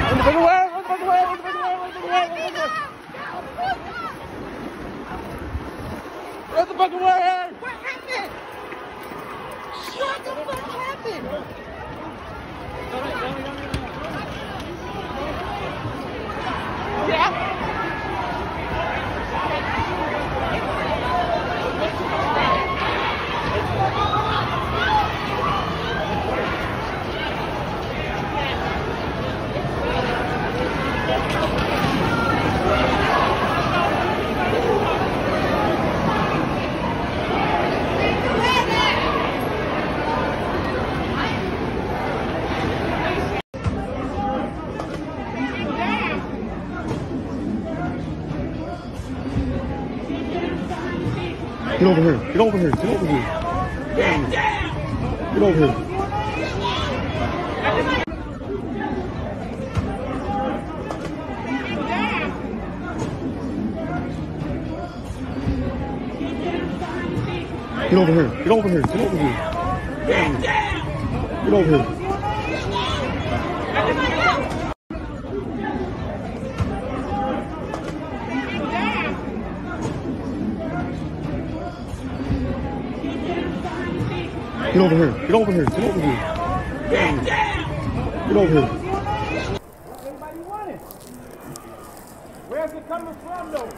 What the fuck away? What happened? What the fuck happened? Yeah. Get over here. Get over here. Get over here. Get over here. Get over here. Get over here. Get over here. Get over here. Get over here. Get over here. Get over here. Get over here. Everybody want it. Where's it coming from, though?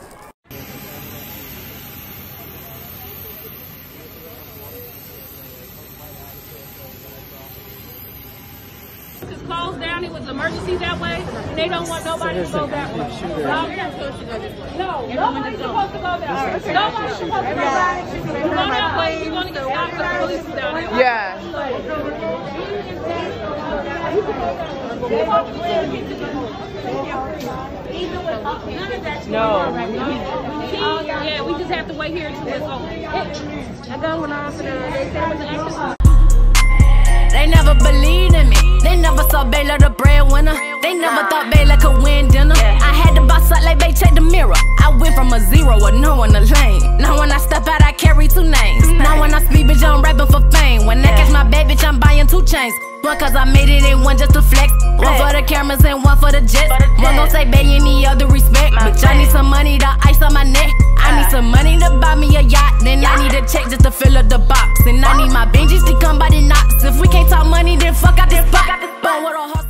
It's closed down. It was emergency that way. They don't want nobody to go that way. No, nobody's supposed to go that way. Nobody's supposed to go that way. Go that way, you're going to get stopped because the police is down there. Yeah. No. Yeah, we just have to wait here until it's over. I go when I they said it was an accident. They never believed in me. They never saw Baylor the breadwinner. They never thought Baylor could win dinner. I had to boss up like Bay, check the mirror. I went from a zero with no one to lane. Now when I step out, I carry two names. Now when I speak, bitch, I'm rapping for fame. When I catch my bad bitch, I'm buying 2 chains. One cause I made it and one just to flex. One for the cameras and one for the jets. One gon' say Bay and the other